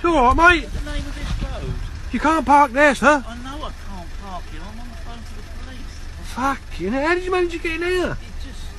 It's alright, mate. What's the name of this road? You can't park there, sir. I know I can't park here. I'm on the phone to the police. Fucking hell, how did you manage to get in here? It just...